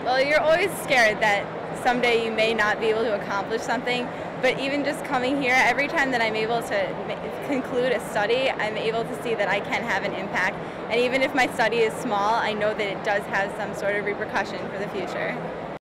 Well, you're always scared that someday you may not be able to accomplish something, but even just coming here, every time that I'm able to conclude a study, I'm able to see that I can have an impact. And even if my study is small, I know that it does have some sort of repercussion for the future.